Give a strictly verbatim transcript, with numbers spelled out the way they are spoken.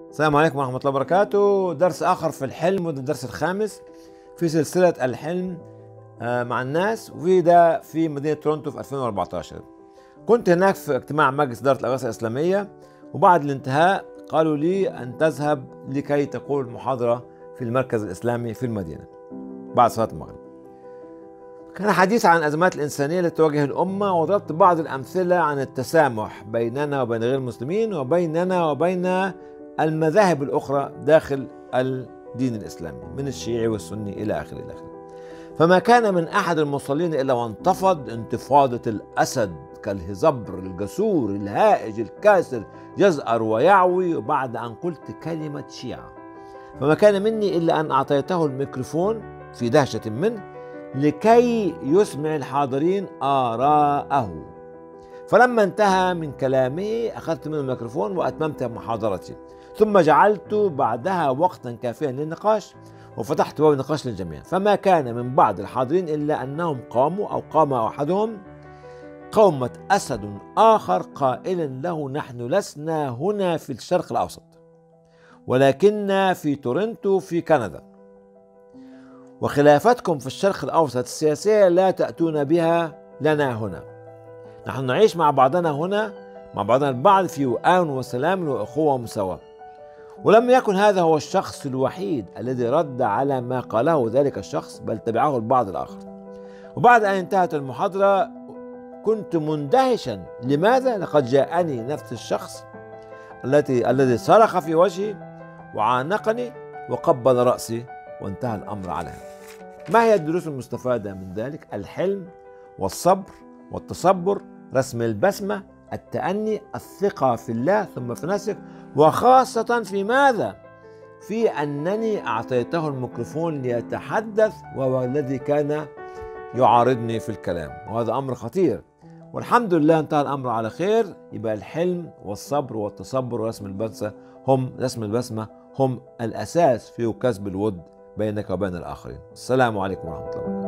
السلام عليكم ورحمة الله وبركاته. درس آخر في الحلم، وده الدرس الخامس في سلسلة الحلم مع الناس، وفي ده في مدينة تورونتو في ألفين وأربعة عشر. كنت هناك في اجتماع مجلس إدارة الأغاثة الإسلامية، وبعد الانتهاء قالوا لي أن تذهب لكي تقول محاضرة في المركز الإسلامي في المدينة بعد صلاة المغرب. كان حديث عن الأزمات الإنسانية التي تواجه الأمة، وضربت بعض الأمثلة عن التسامح بيننا وبين غير المسلمين وبيننا وبين المذاهب الأخرى داخل الدين الإسلامي من الشيعي والسني إلى آخره إلى آخره. فما كان من أحد المصلين إلا وانتفض انتفاضة الأسد كالهزبر الجسور الهائج الكاسر يزأر ويعوي بعد أن قلت كلمة شيعة. فما كان مني إلا أن أعطيته الميكروفون في دهشة منه لكي يسمع الحاضرين آراءه. فلما انتهى من كلامه أخذت منه الميكروفون وأتممت محاضرتي، ثم جعلت بعدها وقتا كافيا للنقاش، وفتحت باب النقاش للجميع. فما كان من بعض الحاضرين إلا أنهم قاموا أو قام أحدهم قومة أسد آخر قائلا له: نحن لسنا هنا في الشرق الأوسط، ولكننا في تورنتو في كندا، وخلافتكم في الشرق الأوسط السياسية لا تأتون بها لنا هنا. نحن نعيش مع بعضنا هنا مع بعضنا البعض في وئام وسلام وأخوة ومساواة. ولم يكن هذا هو الشخص الوحيد الذي رد على ما قاله ذلك الشخص، بل تبعه البعض الآخر. وبعد أن انتهت المحاضرة كنت مندهشا. لماذا؟ لقد جاءني نفس الشخص التي الذي صرخ في وجهي وعانقني وقبل رأسي، وانتهى الأمر على هذا. ما هي الدروس المستفادة من ذلك؟ الحلم والصبر والتصبر، رسم البسمة، التأني، الثقة في الله ثم في نفسك، وخاصة في ماذا؟ في أنني أعطيته الميكروفون ليتحدث وهو الذي كان يعارضني في الكلام، وهذا أمر خطير. والحمد لله انتهى الأمر على خير. يبقى الحلم والصبر والتصبر ورسم البسمة هم رسم البسمة هم الأساس في كسب الود بينك وبين الآخرين. السلام عليكم ورحمة الله وبركاته.